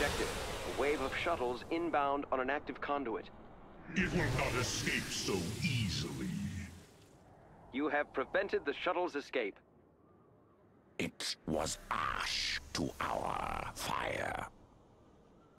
objective. A wave of shuttles inbound on an active conduit. It will not escape so easily. You have prevented the shuttle's escape. It was ash to our fire.